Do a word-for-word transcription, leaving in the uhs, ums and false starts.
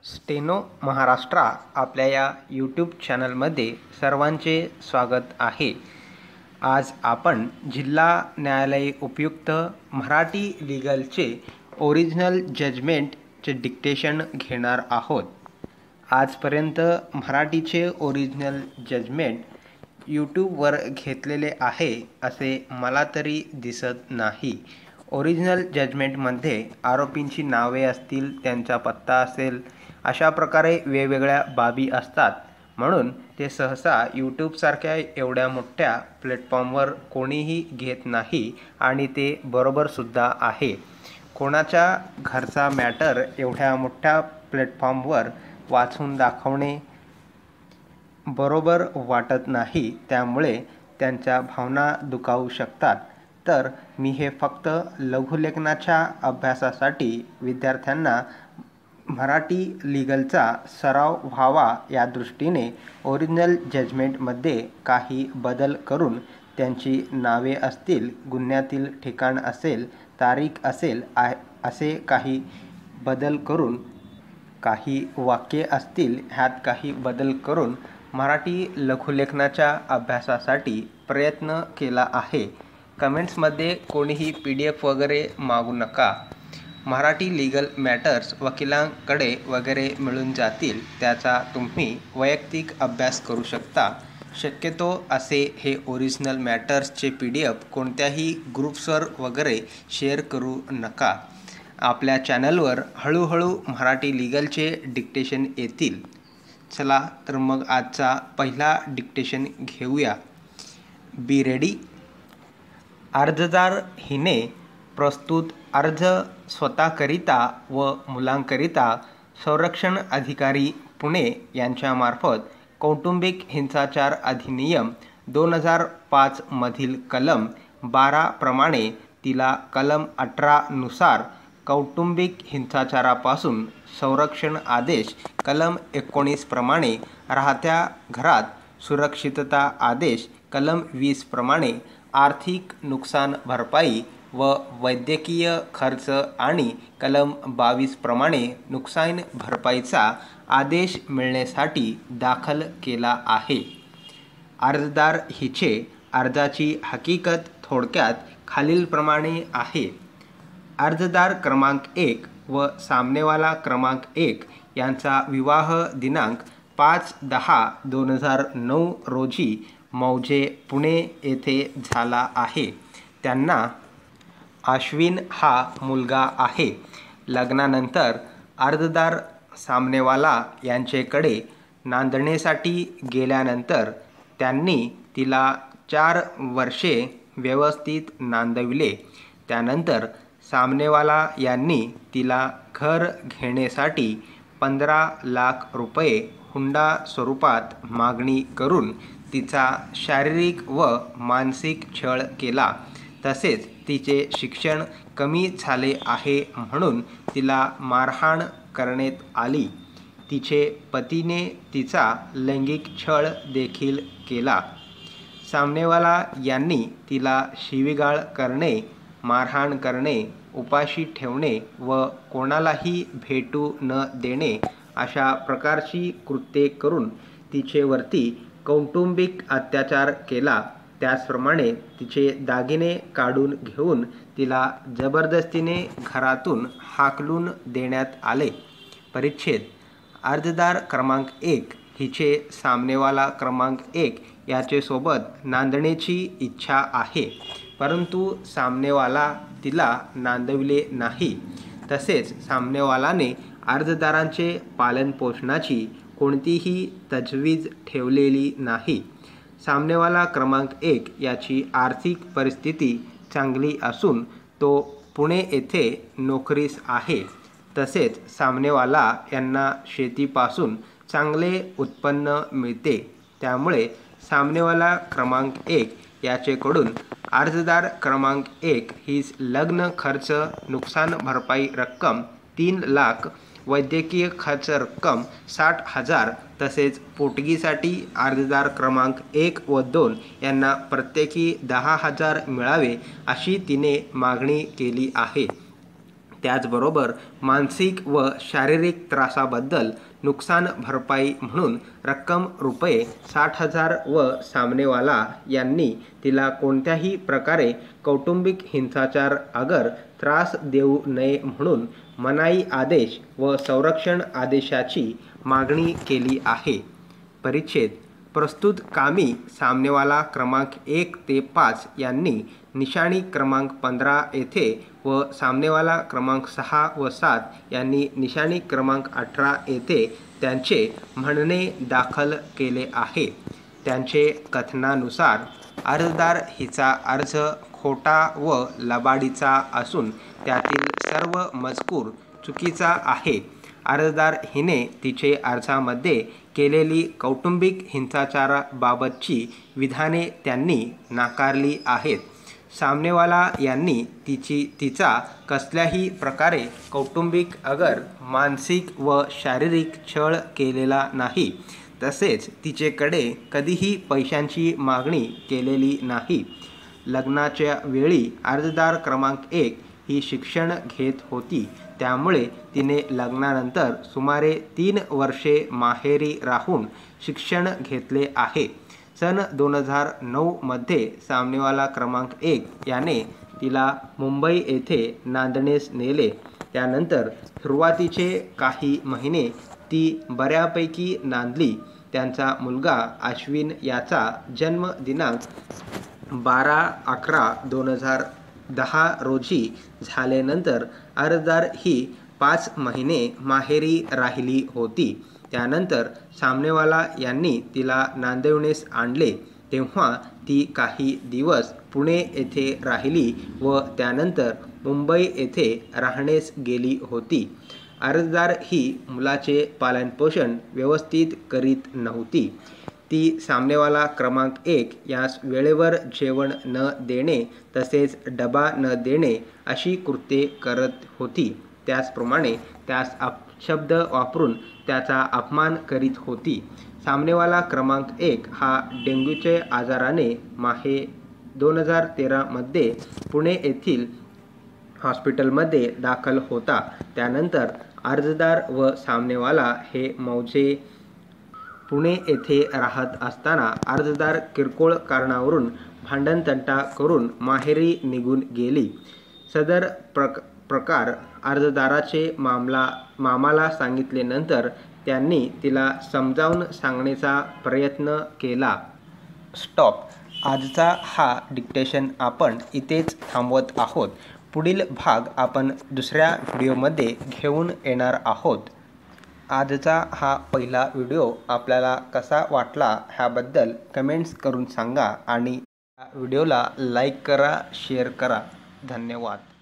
Steno Maharashtra आपल्या या YouTube चॅनलमध्ये सर्वांचे स्वागत आहे। आज आपण जिल्हा न्यायालय उपयुक्त मराठी लीगलचे ओरिजिनल जजमेंटचे डिक्टेशन घेणार आहोत। आजपर्यंत मराठीचे ओरिजिनल जजमेंट यूट्यूबवर घेतलेले आहे असे मला तरी दिसत नाही। ओरिजिनल जजमेंटमध्ये आरोपींची नावे असतील, त्यांचा पत्ता असेल, अशा प्रकारे वेगवेगळ्या बाबी असतात, म्हणून ते सहसा यूट्यूबसारख्या एवढ्या मोठ्या प्लॅटफॉर्मवर कोणीही घेत नाही आणि ते बरोबरसुद्धा आहे। कोणाच्या घरचा मॅटर एवढ्या मोठ्या प्लॅटफॉर्मवर वाचून दाखवणे बरोबर वाटत नाही, त्यामुळे त्यांच्या भावना दुखावू शकतात। तर मी हे फक्त लघुलेखनाच्या अभ्यासासाठी विद्यार्थ्यांना मराठी लीगलचा सराव व्हावा या दृष्टीने ओरिजिनल जजमेंटमध्ये काही बदल करून त्यांची नावे असतील, गुन्ह्यातील ठिकाण असेल, तारीख असेल, असे काही बदल करून, काही वाक्ये असतील ह्यात काही बदल करून मराठी लघुलेखनाच्या अभ्यासासाठी प्रयत्न केला आहे। कमेंट्समध्ये कोणीही पी डी एफ वगैरे मागू नका। मराठी लीगल मॅटर्स वकिलांकडे वगैरे मिळून जातील, त्याचा तुम्ही वैयक्तिक अभ्यास करू शकता। शक्यतो असे हे ओरिजिनल मॅटर्सचे पी डी एफ कोणत्याही ग्रुप्सवर वगैरे शेअर करू नका। आपल्या चॅनलवर हळूहळू मराठी लीगलचे डिक्टेशन येतील। चला तर मग आजचा पहिला डिक्टेशन घेऊया। Be ready. अर्जदार हिने प्रस्तुत अर्ज स्वतःकरिता व मुलांकरिता संरक्षण अधिकारी पुणे यांच्यामार्फत कौटुंबिक हिंसाचार अधिनियम दोन हजार पाच मधील कलम बारा प्रमाणे तिला कलम अठरा नुसार कौटुंबिक हिंसाचारापासून संरक्षण आदेश, कलम एकोणीस प्रमाणे राहत्या घरात सुरक्षितता आदेश, कलम वीस प्रमाणे आर्थिक नुकसान भरपाई व वैद्यकीय खर्च आणि कलम बावीस प्रमाणे नुकसान भरपाईचा आदेश मिळण्यासाठी दाखल केला आहे। अर्जदार हिचे अर्जाची हकीकत थोडक्यात खालीलप्रमाणे आहे। अर्जदार क्रमांक एक व सामनेवाला क्रमांक एक यांचा विवाह दिनांक पाच दहा दोन हजार नऊ रोजी मौजे पुणे येथे झाला आहे। त्यांना अश्विन हा मुलगा आहे। लग्नानंतर अर्जदार सामनेवाला यांचेकडे नांदणीसाठी गेल्यानंतर त्यांनी तिला चार वर्षे व्यवस्थित नांदविले। त्यानंतर सामनेवाला यांनी तिला घर घेण्यासाठी पंधरा लाख रुपये हुंडा स्वरूपात मागणी करून तिचा शारीरिक व मानसिक छळ केला। तसेच तिचे शिक्षण कमी झाले आहे म्हणून तिला मारहाण करण्यात आली। तिचे पतीने तिचा लैंगिक छळ देखील केला। सामनेवाला यांनी तिला शिवीगाळ करणे, मारहाण करणे, उपाशी ठेवणे व कोणालाही भेटू न देणे अशा प्रकारची कृत्ये करून तिचेवरती कौटुंबिक अत्याचार केला। त्याचप्रमाणे तिचे दागिने काढून घेऊन तिला जबरदस्तीने घरातून हाकलून देण्यात आले। परिच्छेद। अर्जदार क्रमांक एक हिचे सामनेवाला क्रमांक एक याचेसोबत नांदण्याची इच्छा आहे, परंतु सामनेवाला तिला नांदविले नाही। तसेच सामनेवालाने अर्जदारांचे पालनपोषणाची कोणतीही तजवीज ठेवलेली नाही। सामनेवाला क्रमांक एक याची आर्थिक परिस्थिती चांगली असून तो पुणे येथे नोकरीस आहे। तसेच सामनेवाला यांना शेतीपासून चांगले उत्पन्न मिळते, त्यामुळे सामनेवाला क्रमांक एक याचेकडून अर्जदार क्रमांक एक हीच लग्न खर्च, नुकसान भरपाई रक्कम तीन लाख, वैद्यकीय खर्च रक्कम साठ हजार तसेच पोटगीसाठी अर्जदार क्रमांक एक व दोन यांना प्रत्येकी दहा हजार मिळावे अशी तिने मागणी केली आहे। त्याचबरोबर मानसिक व शारीरिक त्रासाबद्दल नुकसान भरपाई म्हणून रक्कम रुपये साठ हजार व सामनेवाला यांनी तिला कोणत्याही प्रकारे कौटुंबिक हिंसाचार अगर त्रास देऊ नये म्हणून मनाई आदेश व संरक्षण आदेशाची मागणी केली आहे। परिच्छेद प्रस्तुत कामी सामनेवाला क्रमांक एक ते पाच यांनी निशाणी क्रमांक पंधरा येथे व सामनेवाला क्रमांक सहा व सात यांनी निशाणी क्रमांक अठरा येथे त्यांचे म्हणणे दाखल केले आहे। त्यांचे कथनानुसार अर्जदार हिचा अर्ज खोटा व लबाडीचा असून त्यातील सर्व मजकूर चुकीचा आहे। अर्जदार हिने तिचे अर्जामध्ये केलेली कौटुंबिक हिंसाचाराबाबतची विधाने त्यांनी नाकारली आहेत। सामनेवाला यांनी तिची तिचा कसल्याही प्रकारे कौटुंबिक अगर मानसिक व शारीरिक छळ केलेला नाही, तसेच तिचेकडे कधीही पैशांची मागणी केलेली नाही। लग्नाच्या वेळी अर्जदार क्रमांक एक ही शिक्षण घेत होती, त्यामुळे तिने लग्नानंतर सुमारे तीन वर्षे माहेरी राहून शिक्षण घेतले आहे। सन दोन हजार नऊ मध्ये सामनेवाला क्रमांक एक याने तिला मुंबई येथे नांदण्यास नेले। त्यानंतर सुरुवातीचे काही महिने ती बऱ्यापैकी नांदली। त्यांचा मुलगा अश्विन याचा जन्म दिनांक बारा अकरा दोन हजार दहा रोजी झाल्यानंतर अर्जदार ही पाच महिने माहेरी राहिली होती। त्यानंतर सामनेवाला यांनी तिला नांदवण्यास आणले, तेव्हा ती काही दिवस पुणे येथे राहिली व त्यानंतर मुंबई येथे राहण्यास गेली होती। अर्जदार ही मुलाचे पालनपोषण व्यवस्थित करीत नव्हती। ती सामनेवाला क्रमांक एक यास वेळेवर जेवण न देणे तसेच डबा न देणे अशी कृत्ये करत होती। त्याचप्रमाणे त्यास अपशब्द वापरून त्याचा अपमान करीत होती। सामनेवाला क्रमांक एक हा डेंग्यूचे आजाराने माहे दोन हजार तेरा मध्ये पुणे येथील हॉस्पिटलमध्ये दाखल होता। त्यानंतर अर्जदार व सामनेवाला हे मौजे पुणे येथे राहत असताना अर्जदार किरकोळ कारणावरून भांडणतंटा करून माहेरी निघून गेली। सदर प्रक प्रकार अर्जदाराचे मामला मामाला सांगितल्यानंतर त्यांनी तिला समजावून सांगण्याचा प्रयत्न केला। स्टॉप। आजचा हा डिक्टेशन आपण इथेच थांबवत आहोत। पुढील भाग आपण दुसऱ्या व्हिडिओमध्ये घेऊन येणार आहोत। आजचा हा पहिला व्हिडिओ आपल्याला कसा वाटला ह्याबद्दल कमेंट्स करून सांगा आणि या व्हिडिओला लाईक करा, शेअर करा। धन्यवाद।